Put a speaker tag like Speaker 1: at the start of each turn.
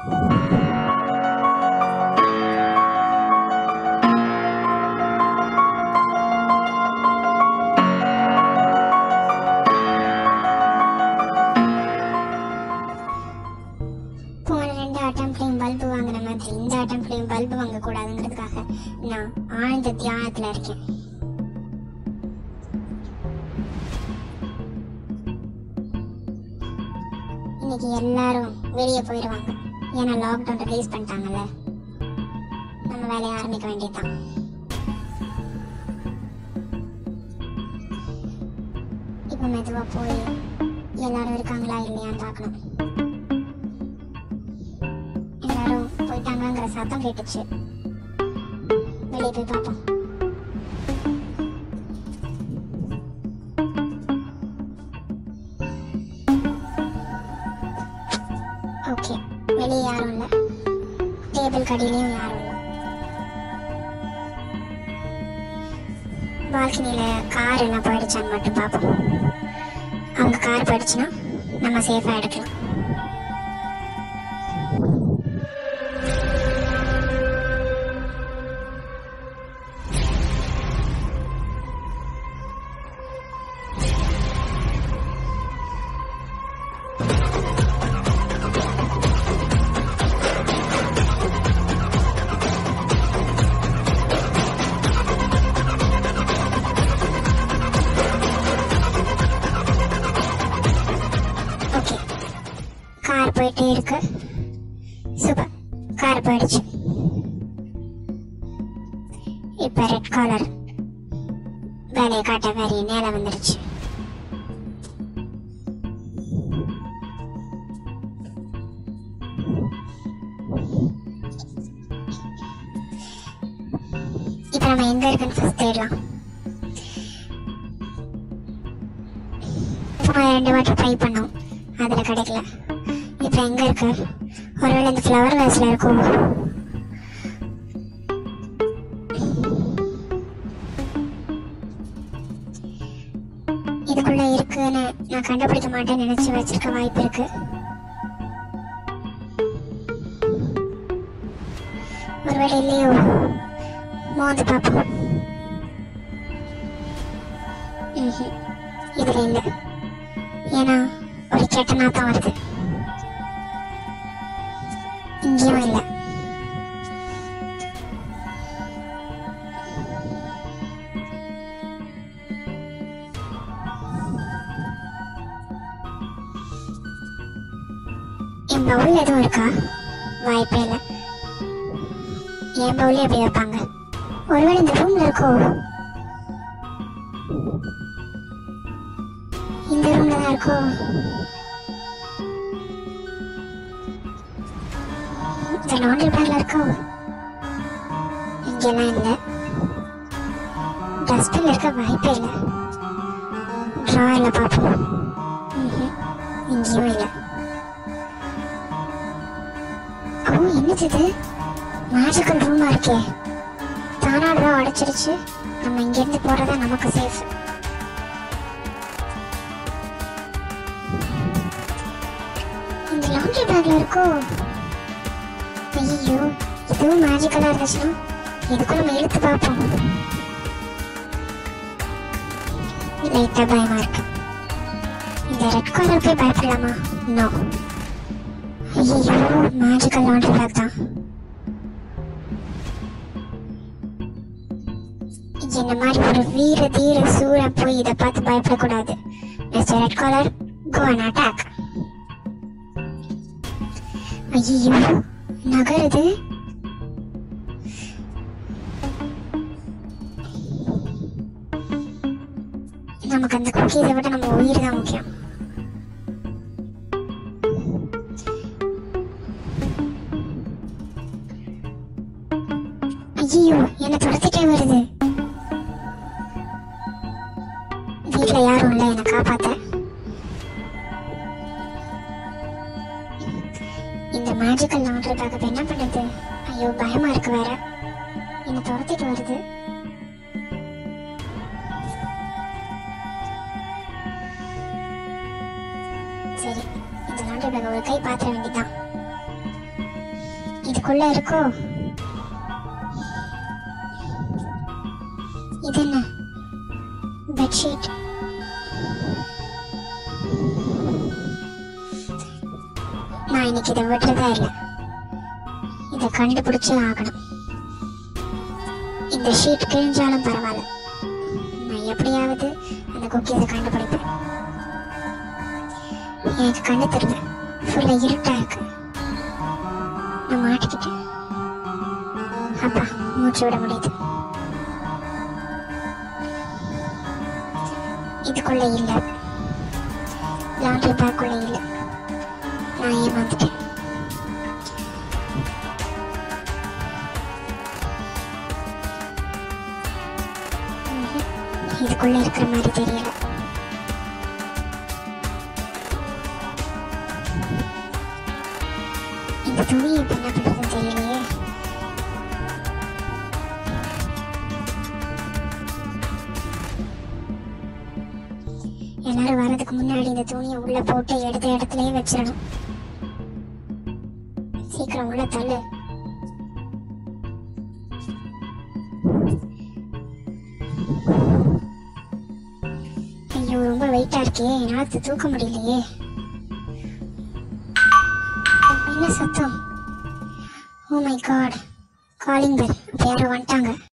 Speaker 1: Bulb வாங்குற மாதிரி இந்த அட்டம்ப்ட்லயும் பல்பு வாங்க கூடாதுங்கிறதுக்காக நான் ஆழ்ந்த தியானத்துல இருக்கேன். இன்னைக்கு எல்லாரும் வெளியே போயிடுவாங்க. ஏன்னா லாக்டவுன் ரிலீஸ் பண்ணிட்டாங்கல்ல, நம்ம வேலையை ஆரம்பிக்க வேண்டியதுதான். இப்ப மெதுவா போய் எல்லாரும் இருக்காங்களா இல்லையான்னு பார்க்கணும். எல்லாரும் போயிட்டாங்கிற சத்தம் கேட்டுச்சு. வெளியே போய் பார்ப்போம். ஓகே, வெளியே யாரும் இல்லை, டேபிள் கடியிலையும் யாரும் இல்லை. பால்கனியில கார் எல்லாம் போயிடுச்சான்னு மட்டும் பார்ப்போம். அவங்க கார் போயிடுச்சுன்னா நம்ம சேஃபா எடுக்கலாம். போயிட்டே இருக்கு. சூப்பர், கார் போயிடுச்சு. இப்ப ரெட் காலர் வேலையை காட்ட வேற நேல வந்துருச்சு. இப்ப நம்ம எங்க இருக்குன்னு ஃபர்ஸ்ட் தேடலாம். 2 வாட்டி ட்ரை பண்ணோம், அதுல கிடைக்கல. இப்ப எங்க இருக்கு? ஒருவேளை இந்த ஃப்ளவர் வேஸ்ல இருக்கும். இதுக்குள்ள இருக்குன்னு நான் கண்டுபிடிக்க மாட்டேன்னு நினைச்சு வச்சிருக்க வாய்ப்பு இருக்கு. ஒருவேளை இல்லையோ, மோந்து பார்ப்போம். இதுல இல்ல, ஏன்னா ஒரு கெட்ட நாத்தம் வருது. இங்கேயும் இல்லை. என் பவுல் எதுவும் இருக்கா? வாய்ப்பே இல்லை. என் பவுல் எப்படி வைப்பாங்க? ஒருவேளை இந்த ரூம்ல இருக்கோ? இந்த ரூம்ல தான் இருக்கோ? இந்த லாண்டரி பேக்ல இருக்கோ? இங்கெல்லாம் இல்ல. டஸ்ட்பின்ல இருக்க வாய்ப்பே இல்ல. டிராயர்ல பாப்போம். இங்கேயும் இல்ல. ஓ, என்னது இது? மேஜிக்கல் ரூமா இருக்கே. தானாடுவா உடைச்சிருச்சு. நம்ம இங்க இருந்து போறதா நமக்கு சேஃப். இந்த லாண்டரி பேக்ல இருக்கோ? ஐயோ, இதுவும் மேஜிக்கலா இருந்துச்சுன்னா இதுக்குள்ள நம்ம இழுத்து பார்ப்போம். லைட்டா பயமா இருக்கு. இந்த ரெட் கலர் போய் பயப்படலாமா? நோ. ஐயோ, மேஜிக்கல் லாண்டரி பேக் தான். இந்த மாதிரி ஒரு வீர தீர சூழ போய் இதை பார்த்து பயப்படக்கூடாது. Mister red colour, go and attack. ஐயோ, நகருது. நமக்கு அந்த குக்கீஸை விட நம்ம உயிர் தான் முக்கியம். ஐயோ, என்ன துரத்திட்டே வருது. வீட்டுல யாரும் இல்ல என்னை காப்பாத்த. இந்த மேஜிக்கல் லாண்டரி பேக்கப் என்ன பண்றது? ஐயோ, பயமா இருக்கு வேற. என்ன துரத்திட்டு வருது. சரி, இந்த லாண்டரி பேக்கை ஒரு கை பாத்திர வேண்டியதான். இதுக்குள்ள இருக்கோ? இது என்ன? பெட்ஷீட். நான் இன்னைக்கு இதை விட்டுறதா இல்லை. இதை கண்டுபிடிச்சே ஆகணும். இந்த ஷீட் கிழிஞ்சாலும் பரவாயில்ல, நான் எப்படியாவது அந்த குக்கீஸை கண்டுபிடிப்பேன். எனக்கு கண்ணு தெரியல, ஃபுல்லா இருட்டா இருக்கு. நான் மாட்டிக்கிட்டேன். அப்பா, மூச்சு விட முடியுது. இதுக்குள்ள இல்ல, லாண்ட்ரி பேக்குள்ள இல்ல. நான் ஏமாந்துட்டேன். இதுக்குள்ள இருக்கிற மாதிரி தெரியல. இந்த துணி இப்ப என்ன பண்றதுன்னு தெரியலையே. எல்லாரும் வர்றதுக்கு முன்னாடி இந்த துணியை உள்ள போட்டு எடுத்த இடத்துலயே வச்சிடணும். சீக்கிரம் உள்ள தள்ளு. ஐயோ, ரொம்ப வெயிட்டா இருக்கே, என்னால தூக்க முடியலையே. என்ன சத்தம்? Oh my god, calling bell. அப்ப யாரோ வந்துட்டாங்க.